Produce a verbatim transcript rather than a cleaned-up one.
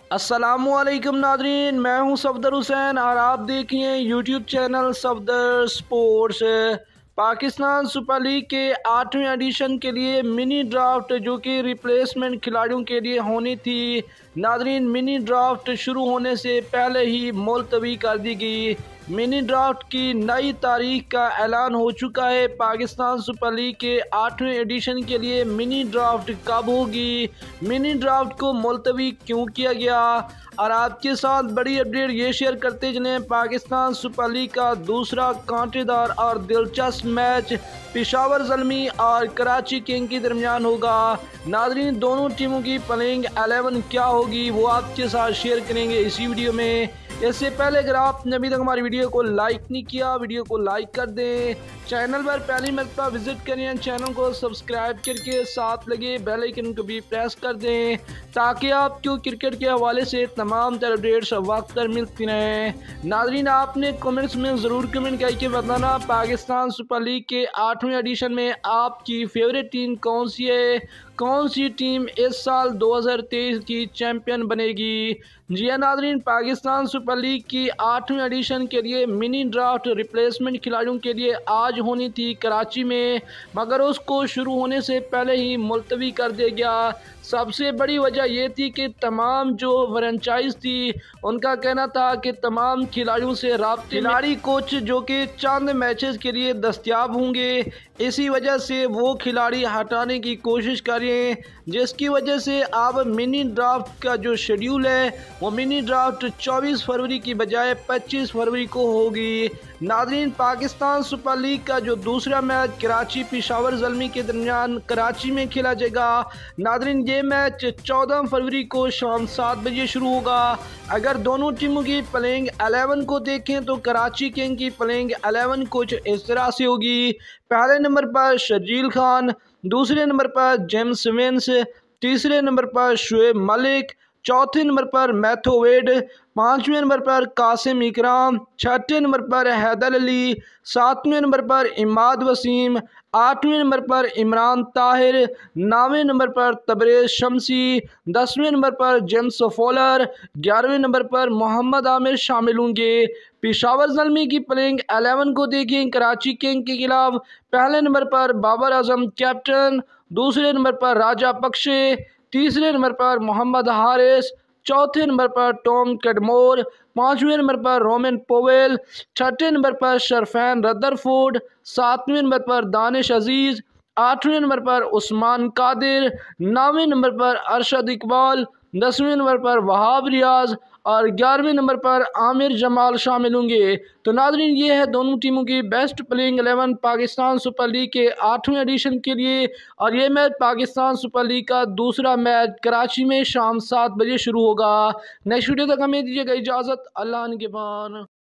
अस्सलामुअलैकुम नादरीन, मैं हूं सफदर हुसैन और आप देख रहे हैं YouTube channel Safdar sports. Pakistan super league के आठवें एडिशन के लिए मिनी ड्राफ्ट जो कि रिप्लेसमेंट खिलाड़ियों के लिए होनी थी नादरीन, मिनी ड्राफ्ट शुरू होने से पहले ही मुलतवी कर दी गई। मिनी ड्राफ्ट की नई तारीख का ऐलान हो चुका है। पाकिस्तान सुपर लीग के आठवें एडिशन के लिए मिनी ड्राफ्ट कब होगी, मिनी ड्राफ्ट को मुलतवी क्यों किया गया, और आपके साथ बड़ी अपडेट ये शेयर करते चलें। पाकिस्तान सुपर लीग का दूसरा कांटेदार और दिलचस्प मैच पेशावर ज़ल्मी और कराची किंग के दरमियान होगा। नाज़रीन, दोनों टीमों की प्लेइंग एलेवन क्या होगी वो आपके साथ शेयर करेंगे इसी वीडियो में। इससे पहले अगर आपने अभी तक हमारी वीडियो को लाइक नहीं किया, वीडियो को लाइक कर दें। चैनल पर पहली मरतबा विजिट करें, चैनल को सब्सक्राइब करके साथ लगे बेल आइकन को भी प्रेस कर दें ताकि आपको क्रिकेट के हवाले से तमाम तरह अपडेट्स वक्त पर मिलती रहें। नाज़रीन, आपने कमेंट्स में ज़रूर कमेंट करके बताना पाकिस्तान सुपर लीग के आठवें एडिशन में आपकी फेवरेट टीम कौन सी है, कौन सी टीम इस साल दो हज़ार तेईस की चैंपियन बनेगी। जी हाँ नाज़रीन, पाकिस्तान सुपर लीग की आठवें एडिशन के लिए मिनी ड्राफ्ट रिप्लेसमेंट खिलाड़ियों के लिए आज होनी थी कराची में, मगर उसको शुरू होने से पहले ही मुलतवी कर दिया गया। सबसे बड़ी वजह यह थी कि तमाम जो फ्रेंचाइज थी उनका कहना था कि तमाम खिलाड़ियों से राब्ते खिलाड़ी कोच जो कि चंद मैचेस के लिए दस्तयाब होंगे, इसी वजह से वो खिलाड़ी हटाने की कोशिश करें, जिसकी वजह से अब मिनी ड्राफ्ट का जो शेड्यूल है वो मिनी ड्राफ्ट चौबीस फरवरी की बजाय पच्चीस फरवरी को होगी। नाज़रीन, पाकिस्तान सुपर लीग का जो दूसरा मैच कराची पेशावर ज़ल्मी के दरमियान कराची में खेला जाएगा। नाज़रीन, ये मैच चौदह फरवरी को शाम सात बजे शुरू होगा। अगर दोनों टीमों की प्लेइंग एलेवन को देखें तो कराची किंग की प्लेइंग एलेवन कुछ इस तरह से होगी। पहले नंबर पर शर्जील खान, दूसरे नंबर पर जेम्स विंस, तीसरे नंबर पर शुएब मलिक, चौथे नंबर पर मैथ्यू वेड, पाँचवें नंबर पर कासिम इकराम, छठे नंबर पर हैदर अली, सातवें नंबर पर इमाद वसीम, आठवें नंबर पर इमरान ताहिर, नौवें नंबर पर तबरेज़ शमसी, दसवें नंबर पर जेम्स फॉलर, ग्यारहवें नंबर पर मोहम्मद आमिर शामिल होंगे। पेशावर ज़ल्मी की प्लेइंग एलेवन को देखें कराची किंग के खिलाफ पहले नंबर पर बाबर आजम कैप्टन, दूसरे नंबर पर राजा बख्शे, तीसरे नंबर पर मोहम्मद हारिस, चौथे नंबर पर टॉम कडमोर, पाँचवें नंबर पर रोमन पोवेल, छठे नंबर पर शरफैन रदरफोर्ड, सातवें नंबर पर दानिश अजीज़, आठवें नंबर पर उस्मान कादिर, नौवें नंबर पर अरशद इकबाल, दसवें नंबर पर वहाब रियाज और ग्यारहवें नंबर पर आमिर जमाल शामिल होंगे। तो नाज़रीन, ये है दोनों टीमों की best playing eleven Pakistan super league के आठवें एडिशन के लिए, और ये मैच पाकिस्तान सुपर लीग का दूसरा मैच कराची में शाम सात बजे शुरू होगा। नेक्स्ट वीडियो तक हमें दीजिएगा इजाज़त। अल्लाह निगहबान।